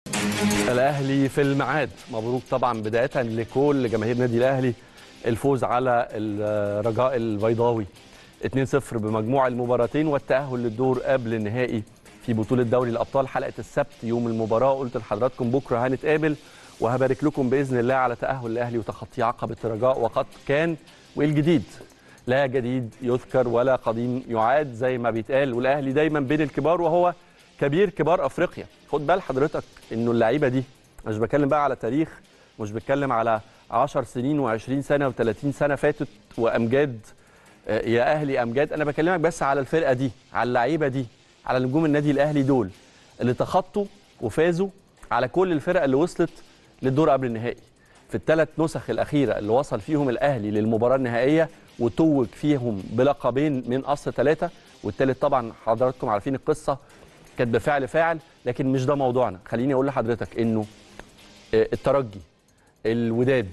الاهلي في الميعاد. مبروك طبعا بدايه لكل جماهير نادي الاهلي الفوز على الرجاء البيضاوي 2-0 بمجموع المباراتين والتاهل للدور قبل النهائي في بطوله دوري الابطال. حلقه السبت يوم المباراه قلت لحضراتكم بكره هنتقابل وهبارك لكم باذن الله على تاهل الاهلي وتخطي عقبه الرجاء. وقد كان، وايه الجديد؟ لا جديد يذكر ولا قديم يعاد زي ما بيتقال، والاهلي دايما بين الكبار وهو كبير كبار افريقيا. خد بال حضرتك انه اللعيبه دي، مش بتكلم بقى على تاريخ، مش بتكلم على 10 سنين و20 سنه و30 سنه فاتت وامجاد يا اهلي امجاد، انا بكلمك بس على الفرقه دي، على اللعيبه دي، على نجوم النادي الاهلي دول اللي تخطوا وفازوا على كل الفرق اللي وصلت للدور قبل النهائي في الثلاث نسخ الاخيره اللي وصل فيهم الاهلي للمباراه النهائيه وتوج فيهم بلقبين من اصل ثلاثه، والثالث طبعا حضراتكم عارفين القصه كانت بفعل فاعل، لكن مش ده موضوعنا. خليني اقول لحضرتك انه الترجي، الوداد،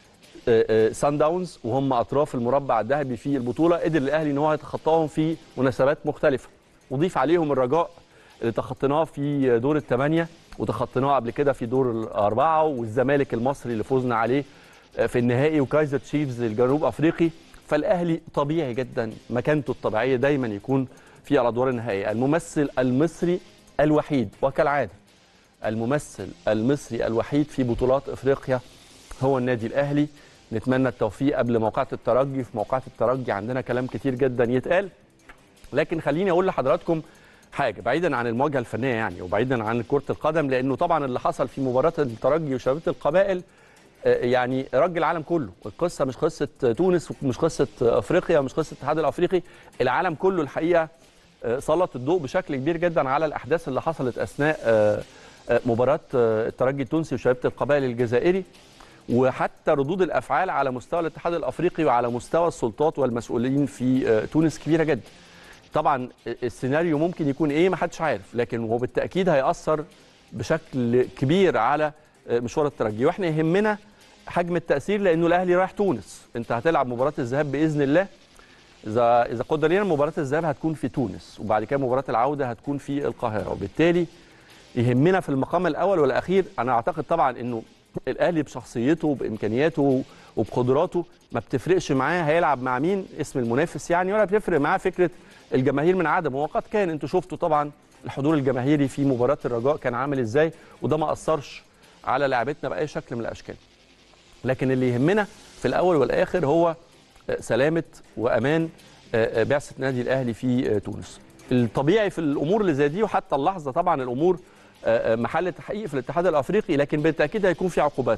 سان داونز وهم اطراف المربع الذهبي في البطوله، قدر الاهلي ان هو يتخطاهم في مناسبات مختلفه، وضيف عليهم الرجاء اللي تخطيناه في دور الثمانيه وتخطيناه قبل كده في دور الاربعه، والزمالك المصري اللي فوزنا عليه في النهائي، وكايزر تشيفز الجنوب افريقي. فالاهلي طبيعي جدا مكانته الطبيعيه دايما يكون في الادوار النهائيه. الممثل المصري الوحيد وكالعاده، الممثل المصري الوحيد في بطولات افريقيا هو النادي الاهلي. نتمنى التوفيق قبل موقعة الترجي. في موقعة الترجي عندنا كلام كتير جدا يتقال، لكن خليني اقول لحضراتكم حاجه بعيدا عن المواجهه الفنيه يعني وبعيدا عن كره القدم، لانه طبعا اللي حصل في مباراه الترجي وشباب القبائل يعني رج العالم كله. القصه مش قصه تونس ومش قصه افريقيا ومش قصه الاتحاد الافريقي، العالم كله الحقيقه سلط الضوء بشكل كبير جدا على الاحداث اللي حصلت اثناء مباراه الترجي التونسي وشباب القبائل الجزائري، وحتى ردود الافعال على مستوى الاتحاد الافريقي وعلى مستوى السلطات والمسؤولين في تونس كبيره جدا. طبعا السيناريو ممكن يكون ايه ما حدش عارف، لكن هو بالتاكيد هيأثر بشكل كبير على مشوار الترجي، واحنا يهمنا حجم التاثير لانه الاهلي رايح تونس. انت هتلعب مباراه الذهاب باذن الله، اذا قدر لنا مباراه الذهاب هتكون في تونس، وبعد كده مباراه العوده هتكون في القاهره، وبالتالي يهمنا في المقام الاول والاخير. انا اعتقد طبعا انه الاهلي بشخصيته وبامكانياته وبقدراته ما بتفرقش معاه هيلعب مع مين اسم المنافس يعني، ولا بتفرق معاه فكره الجماهير من عدم. وقد كان انتوا شفتوا طبعا الحضور الجماهيري في مباراه الرجاء كان عامل ازاي، وده ما اثرش على لعبتنا باي شكل من الاشكال. لكن اللي يهمنا في الاول والاخر هو سلامه وامان بعثه النادي الاهلي في تونس. الطبيعي في الامور اللي زي دي، وحتى اللحظه طبعا الامور محل تحقيق في الاتحاد الافريقي، لكن بالتاكيد هيكون في عقوبات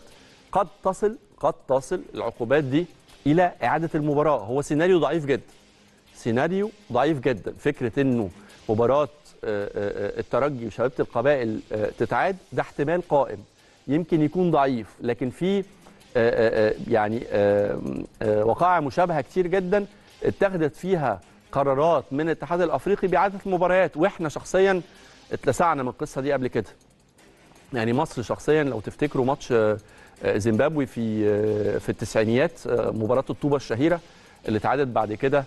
قد تصل العقوبات دي الى اعاده المباراه. هو سيناريو ضعيف جدا، سيناريو ضعيف جدا. فكره انه مباراه الترجي وشباب القبائل تتعاد ده احتمال قائم، يمكن يكون ضعيف، لكن في يعني وقائع مشابهه كتير جدا اتخذت فيها قرارات من الاتحاد الافريقي باعاده المباريات، واحنا شخصيا اتلسعنا من القصه دي قبل كده. يعني مصر شخصيا لو تفتكروا ماتش زيمبابوي في التسعينيات، مباراه الطوبه الشهيره اللي اتعادت بعد كده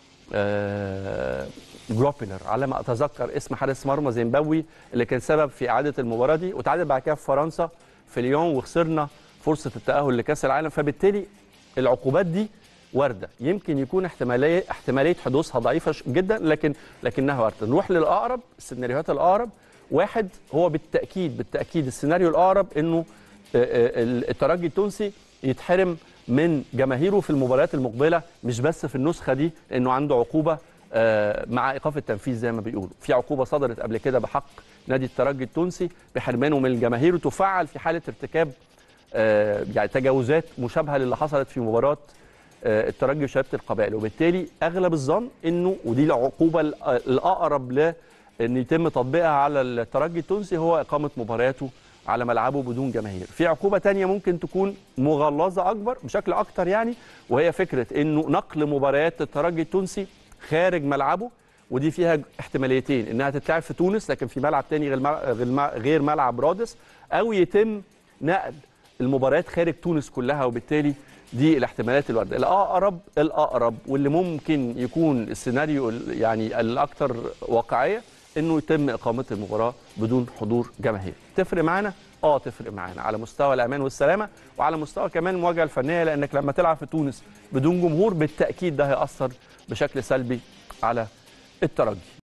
جروبيلر على ما اتذكر اسم حارس مرمى زيمبابوي اللي كان سبب في اعاده المباراه دي، واتعادت بعد كده في فرنسا في ليون وخسرنا فرصه التاهل لكاس العالم. فبالتالي العقوبات دي وارده، يمكن يكون احتماليه حدوثها ضعيفه جدا، لكنها وارده. نروح للاقرب، السيناريوهات الاقرب. واحد هو بالتاكيد السيناريو الاقرب انه الترجي التونسي يتحرم من جماهيره في المباريات المقبله، مش بس في النسخه دي لانه عنده عقوبه مع ايقاف التنفيذ زي ما بيقولوا. في عقوبه صدرت قبل كده بحق نادي الترجي التونسي بحرمانه من الجماهير، وتفعل في حاله ارتكاب يعني تجاوزات مشابهه للي حصلت في مباراه الترجي وشباب القبائل. وبالتالي اغلب الظن انه، ودي العقوبه الاقرب ان يتم تطبيقها على الترجي التونسي، هو اقامه مبارياته على ملعبه بدون جماهير. في عقوبه ثانيه ممكن تكون مغلظه اكبر بشكل اكتر يعني، وهي فكره انه نقل مباريات الترجي التونسي خارج ملعبه، ودي فيها احتماليتين: انها تتلعب في تونس لكن في ملعب ثاني غير ملعب رادس، او يتم نقل المباريات خارج تونس كلها. وبالتالي دي الاحتمالات الوارده. الاقرب واللي ممكن يكون السيناريو يعني الاكثر واقعيه انه يتم اقامه المباراه بدون حضور جماهيري. تفرق معانا؟ تفرق معانا على مستوى الامان والسلامه، وعلى مستوى كمان المواجهه الفنيه، لانك لما تلعب في تونس بدون جمهور بالتاكيد ده هيأثر بشكل سلبي على الترجي.